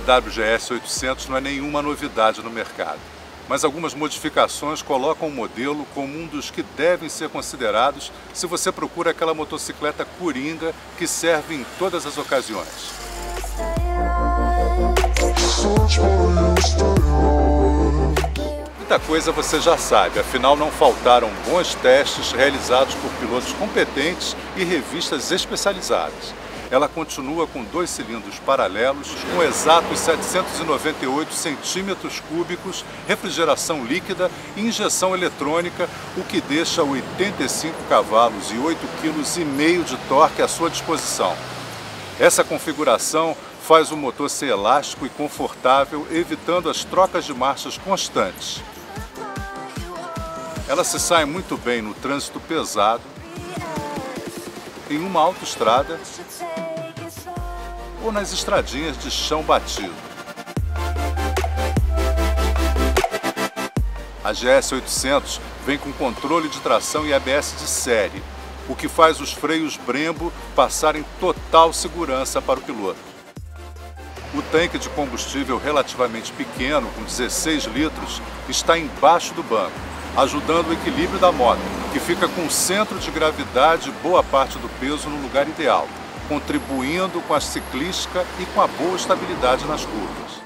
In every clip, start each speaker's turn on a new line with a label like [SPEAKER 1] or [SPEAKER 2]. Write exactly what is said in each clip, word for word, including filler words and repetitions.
[SPEAKER 1] W G S oitocentos não é nenhuma novidade no mercado, mas algumas modificações colocam o modelo como um dos que devem ser considerados se você procura aquela motocicleta coringa que serve em todas as ocasiões. Muita coisa você já sabe, afinal não faltaram bons testes realizados por pilotos competentes e revistas especializadas. Ela continua com dois cilindros paralelos, com exatos setecentos e noventa e oito centímetros cúbicos, refrigeração líquida e injeção eletrônica, o que deixa oitenta e cinco cavalos e oito vírgula cinco quilos de torque à sua disposição. Essa configuração faz o motor ser elástico e confortável, evitando as trocas de marchas constantes. Ela se sai muito bem no trânsito pesado, em uma autoestrada ou nas estradinhas de chão batido. A G S oitocentos vem com controle de tração e A B S de série, o que faz os freios Brembo passarem total segurança para o piloto. O tanque de combustível relativamente pequeno, com dezesseis litros, está embaixo do banco, ajudando o equilíbrio da moto, que fica com o centro de gravidade e boa parte do peso no lugar ideal, contribuindo com a ciclística e com a boa estabilidade nas curvas.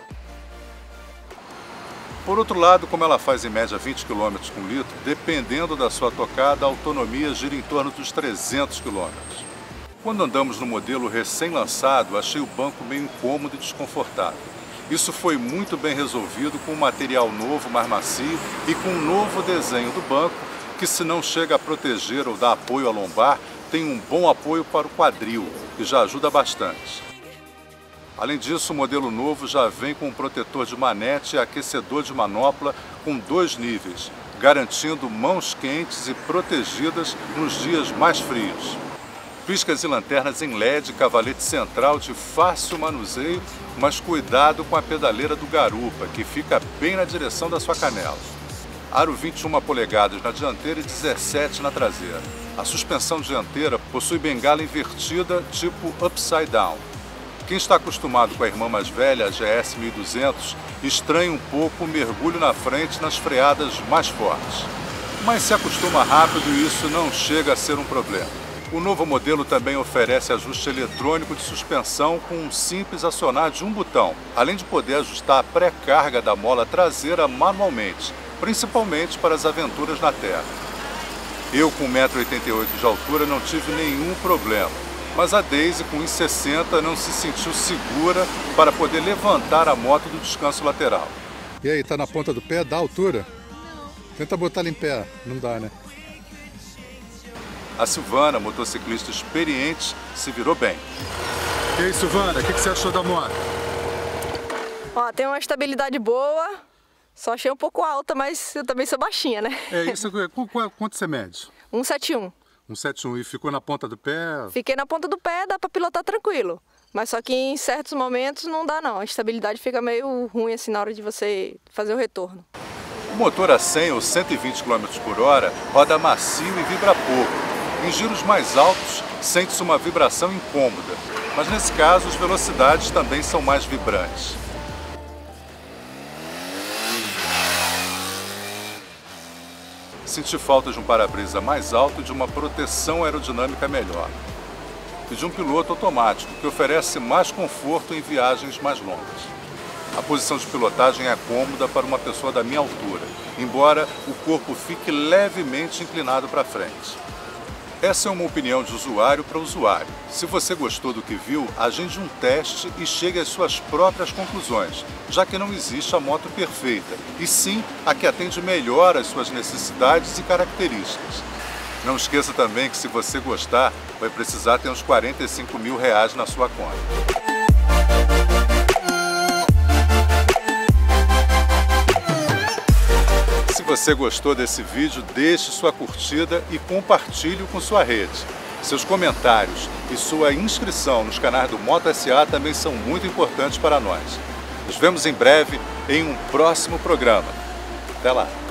[SPEAKER 1] Por outro lado, como ela faz em média vinte quilômetros por litro, dependendo da sua tocada, a autonomia gira em torno dos trezentos quilômetros. Quando andamos no modelo recém-lançado, achei o banco meio incômodo e desconfortável. Isso foi muito bem resolvido com um material novo, mais macio e com um novo desenho do banco, que se não chega a proteger ou dar apoio à lombar, tem um bom apoio para o quadril, que já ajuda bastante. Além disso, o modelo novo já vem com um protetor de manete e aquecedor de manopla com dois níveis, garantindo mãos quentes e protegidas nos dias mais frios. Piscas e lanternas em L E D, cavalete central de fácil manuseio, mas cuidado com a pedaleira do garupa, que fica bem na direção da sua canela. Aro vinte e uma polegadas na dianteira e dezessete na traseira. A suspensão dianteira possui bengala invertida tipo upside down. Quem está acostumado com a irmã mais velha, a G S mil e duzentos, estranha um pouco o mergulho na frente nas freadas mais fortes. Mas se acostuma rápido e isso não chega a ser um problema. O novo modelo também oferece ajuste eletrônico de suspensão com um simples acionar de um botão, além de poder ajustar a pré-carga da mola traseira manualmente, principalmente para as aventuras na terra. Eu, com um metro e oitenta e oito de altura, não tive nenhum problema, mas a Daisy, com um metro e sessenta, não se sentiu segura para poder levantar a moto do descanso lateral.
[SPEAKER 2] E aí, tá na ponta do pé? Dá altura? Tenta botar ela em pé, não dá, né?
[SPEAKER 1] A Silvana, motociclista experiente, se virou bem.
[SPEAKER 2] E aí, Silvana, o que, que você achou da moto?
[SPEAKER 3] Ó, tem uma estabilidade boa, só achei um pouco alta, mas eu também sou baixinha, né?
[SPEAKER 2] É isso, quanto você mede?
[SPEAKER 3] um setenta e um.
[SPEAKER 2] um setenta e um, e ficou na ponta do pé?
[SPEAKER 3] Fiquei na ponta do pé, dá pra pilotar tranquilo. Mas só que em certos momentos não dá não, a estabilidade fica meio ruim assim na hora de você fazer o retorno.
[SPEAKER 1] O motor a cem ou cento e vinte quilômetros por hora roda macio e vibra pouco. Em giros mais altos, sente-se uma vibração incômoda, mas nesse caso as velocidades também são mais vibrantes. Senti falta de um para-brisa mais alto e de uma proteção aerodinâmica melhor. E de um piloto automático, que oferece mais conforto em viagens mais longas. A posição de pilotagem é cômoda para uma pessoa da minha altura, embora o corpo fique levemente inclinado para frente. Essa é uma opinião de usuário para usuário. Se você gostou do que viu, agende um teste e chegue às suas próprias conclusões, já que não existe a moto perfeita, e sim a que atende melhor às suas necessidades e características. Não esqueça também que se você gostar, vai precisar ter uns quarenta e cinco mil reais na sua conta. Se você gostou desse vídeo, deixe sua curtida e compartilhe com sua rede. Seus comentários e sua inscrição nos canais do Moto S A também são muito importantes para nós. Nos vemos em breve em um próximo programa. Até lá!